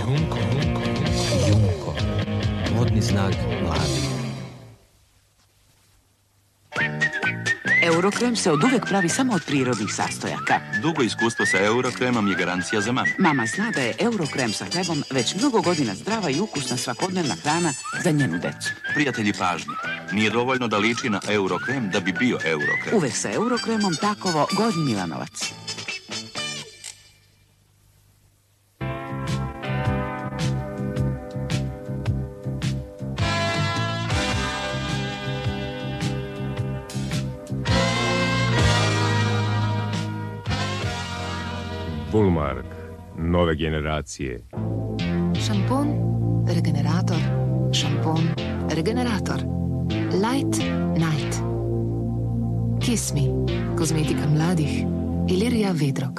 Junko, modni znak mladih. Eurokrem se od uvek pravi samo od prirodnih sastojaka. Dugo iskustvo sa Eurokremom je garancija za mamu. Mama zna da je Eurokrem sa hlebom već mnogo godina zdrava i ukusna svakodnevna hrana za njenu decu. Prijatelji, pažnje. Nije dovoljno da liči na Eurokrem da bi bio Eurokrem. Uvek sa Eurokremom Takovo, Gornji Milanovac. Bulmark, nove generacije. Šampon, regenerator, šampon, regenerator. Light Night. Kiss Me, kozmetika mladih, Ilirija Vedrog.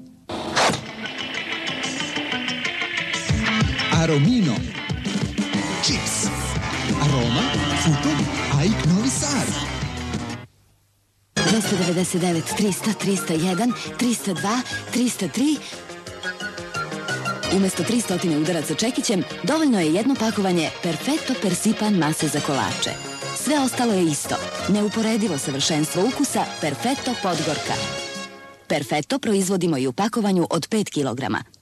Aromino, Čips, Aroma, Futo, Aik Novi Sad. 299, 300, 301, 302, 303. Umesto 300 udaraca čekićem, dovoljno je jedno pakovanje Perfetto Persipan mase za kolače. Sve ostalo je isto. Neuporedivo savršenstvo ukusa Perfetto Podgorka. Perfetto proizvodimo i u pakovanju od 5 kg.